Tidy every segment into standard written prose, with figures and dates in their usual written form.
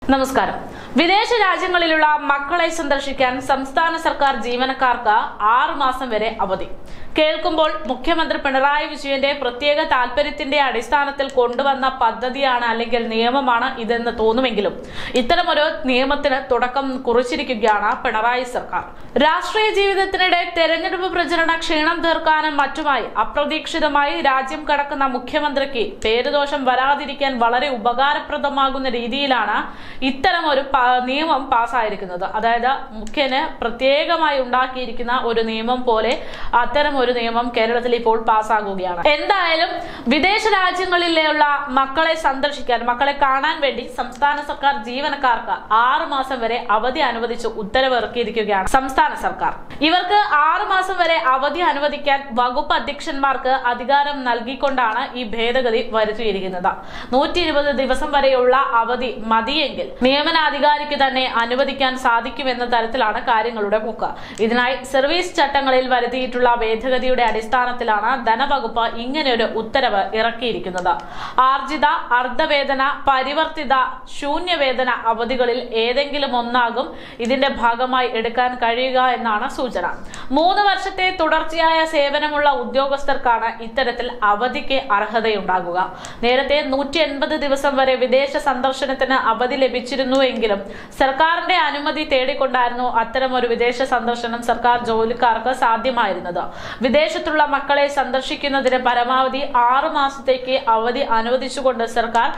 നമസ്കാരം. വിദേശ രാജ്യങ്ങളിലുള്ള മക്കളെ സന്ദർശിക്കാൻ സംസ്ഥാന സർക്കാർ ജീവനക്കാർക്ക് 6 മാസം വരെ അവധി. കേൾക്കുമ്പോൾ മുഖ്യമന്ത്രി പിണറായി വിജയന്റെ പ്രത്യേക താൽപര്യത്തിന്റെ അടിസ്ഥാനത്തിൽ കൊണ്ടുവന്ന പദ്ധതിയാണ് അല്ലെങ്കിൽ നിയമമാണ് ഇതെന്ന് തോന്നുമെങ്കിലും ഇത്തരമൊരു നിയമത്തിന് തുടക്കം കുറിച്ചിരിക്കുകയാണ് പിണറായി സർക്കാർ. രാഷ്ട്രീയ ജീവിതത്തിനിടെ തെരഞ്ഞെടുപ്പ് പ്രചരണ ക്ഷീണം തീർക്കാനും മറ്റുമായി അപ്രതീക്ഷിതമായി രാജ്യം കടക്കുന്ന മുഖ്യമന്ത്രിക്ക് പേരുദോഷം വരാതിരിക്കാൻ വളരെ ഉപകാരപ്രദമാകുന്ന രീതിയിലാണ് ഇത്തരമൊരു നിയമം പാസ്സായിരിക്കുന്നത്. അതായത് മുഖ്യന് പ്രത്യേകമായി ഉണ്ടാക്കിയിരിക്കുന്ന ഒരു നിയമം പോലെ അത്തരം ഒരു നിയമം കേരളത്തിൽ ഇപ്പോൾ പാസ്സാകുകയാണ്. എന്തായാലും വിദേശ രാജ്യങ്ങളിലുള്ള മക്കളെ സന്ദർശിക്കാൻ, മക്കളെ കാണാൻ വേണ്ടി സംസ്ഥാന സർക്കാർ ജീവനക്കാർക്ക് 6 മാസം വരെ അവധി അനുവദിച്ച് ഉത്തരവ് ഇറക്കിയിരിക്കുകയാണ് സംസ്ഥാന സർക്കാർ. ഇവർക്ക് 6 മാസം വരെ അവധി അനുവദിക്കാൻ വകുപ്പ് അധ്യക്ഷന്മാർക്ക് അധികാരം നൽകിക്കൊണ്ടാണ് ഈ ഭേദഗതി വരുത്തിയിരിക്കുന്നത്. 120 ദിവസം വരെയുള്ള അവധി മതിയെങ്കിൽ നിയമനാധികാരിക്ക് തന്നെ അനുവദിക്കാൻ സാധിക്കുമെന്ന തരത്തിലാണ് കാര്യങ്ങളുടെ പോക്ക്. ഇതിനായി സർവീസ് ചട്ടങ്ങളിൽ വരുത്തിയിട്ടുള്ള ഭേദഗതിയുടെ അടിസ്ഥാനത്തിലാണ് ധനവകുപ്പ് ഇങ്ങനെയൊരു ഉത്തരവ് ഇറക്കിയിരിക്കുന്നത്. ആർജിത, അർദ്ധവേതന, പരിവർത്തിത, ശൂന്യവേതന അവധികളിൽ ഏതെങ്കിലും ഒന്നാകും ഇതിന്റെ ഭാഗമായി എടുക്കാൻ കഴിയുക എന്നാണ് സൂചന. 3 വർഷത്തെ തുടർച്ചയായ സേവനമുള്ള ഉദ്യോഗസ്ഥർക്കാണ് ഇത്തരത്തിൽ അവധിക്ക് അർഹതയുണ്ടാകുക. നേരത്തെ 180 ദിവസം വരെ വിദേശ സന്ദർശനത്തിന് അവധി ലഭിച്ചിരുന്നുവെങ്കിലും സർക്കാരിന്റെ അനുമതി തേടിക്കൊണ്ടായിരുന്നു അത്തരമൊരു വിദേശ സന്ദർശനം സർക്കാർ ജോലിക്കാർക്ക് സാധ്യമായിരുന്നത്. വിദേശത്തുള്ള മക്കളെ സന്ദർശിക്കുന്നതിന് പരമാവധി 6 മാസത്തേക്ക് അവധി അനുവദിച്ചുകൊണ്ട് സർക്കാർ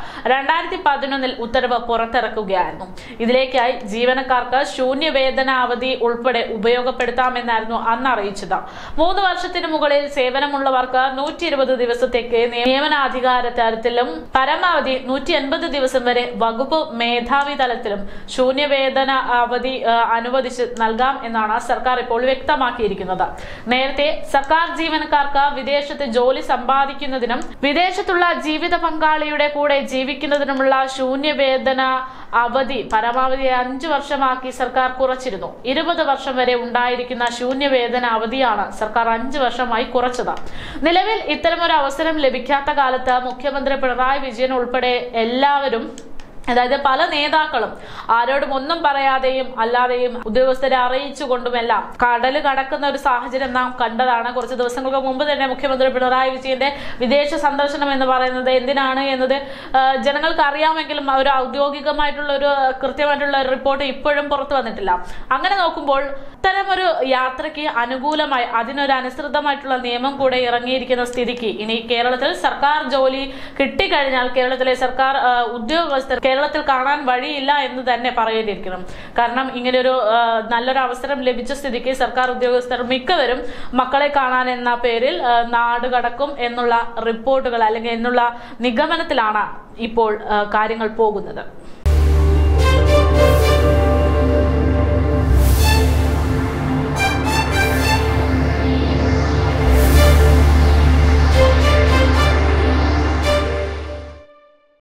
2011 ഉത്തരവ് പുറത്തിറക്കുകയായിരുന്നു. ഇതിലേക്കായി ജീവനക്കാർക്ക് ശൂന്യവേതന അവധി ഉൾപ്പെടെ ഉപയോഗപ്പെടുത്താമെന്നായിരുന്നു അന്ന് അറിയിച്ചത്. 3 വർഷത്തിന് മുകളിൽ സേവനമുള്ളവർക്ക് 120 ദിവസത്തേക്ക് നിയമനാധികാര തലത്തിലും പരമാവധി 180 ദിവസം വരെ വകുപ്പ് മേധാവി തലത്തിലും ശൂന്യവേതന അവധി അനുവദിച്ച് നൽകാം എന്നാണ് സർക്കാർ ഇപ്പോൾ വ്യക്തമാക്കിയിരിക്കുന്നത്. നേരത്തെ സർക്കാർ ജീവനക്കാർക്ക് വിദേശത്ത് ജോലി സമ്പാദിക്കുന്നതിനും വിദേശത്തുള്ള ജീവിത പങ്കാളിയുടെ കൂടെ ജീവിക്കുന്നതിനുമുള്ള ശൂന്യവേതന അവധി പരമാവധി 5 വർഷമാക്കി സർക്കാർ കുറച്ചിരുന്നു. 20 വർഷം വരെ ഉണ്ടായിരിക്കുന്ന ശൂന്യവേതന അവധിയാണ് സർക്കാർ 5 വർഷമായി കുറച്ചത്. നിലവിൽ ഇത്തരമൊരു അവസരം ലഭിക്കാത്ത കാലത്ത് മുഖ്യമന്ത്രി പിണറായി വിജയൻ ഉൾപ്പെടെ എല്ലാവരും, അതായത് പല നേതാക്കളും ആരോടും ഒന്നും പറയാതെയും അല്ലാതെയും ഉദ്യോഗസ്ഥരെ അറിയിച്ചുകൊണ്ടുമെല്ലാം കടല് കടക്കുന്ന ഒരു സാഹചര്യം നാം കണ്ടതാണ്. കുറച്ച് ദിവസങ്ങൾക്ക് മുമ്പ് തന്നെ മുഖ്യമന്ത്രി പിണറായി വിജയന്റെ വിദേശ സന്ദർശനം എന്ന് പറയുന്നത് എന്തിനാണ് എന്നത് ജനങ്ങൾക്ക് അറിയാമെങ്കിലും ഒരു ഔദ്യോഗികമായിട്ടുള്ള ഒരു കൃത്യമായിട്ടുള്ള റിപ്പോർട്ട് ഇപ്പോഴും പുറത്തു വന്നിട്ടില്ല. അങ്ങനെ നോക്കുമ്പോൾ ഇത്തരമൊരു യാത്രയ്ക്ക് അനുകൂലമായി അതിനൊരു അനുസൃതമായിട്ടുള്ള നിയമം കൂടെ ഇറങ്ങിയിരിക്കുന്ന സ്ഥിതിക്ക് ഇനി കേരളത്തിൽ സർക്കാർ ജോലി കിട്ടിക്കഴിഞ്ഞാൽ കേരളത്തിലെ സർക്കാർ ഉദ്യോഗസ്ഥർ കേരളത്തിൽ കാണാൻ വഴിയില്ല എന്ന് തന്നെ പറയേണ്ടിയിരിക്കണം. കാരണം ഇങ്ങനെയൊരു നല്ലൊരു അവസരം ലഭിച്ച സ്ഥിതിക്ക് സർക്കാർ ഉദ്യോഗസ്ഥർ മിക്കവരും മക്കളെ കാണാൻ എന്ന പേരിൽ നാട് കടക്കും എന്നുള്ള റിപ്പോർട്ടുകൾ അല്ലെങ്കിൽ എന്നുള്ള നിഗമനത്തിലാണ് ഇപ്പോൾ കാര്യങ്ങൾ പോകുന്നത്.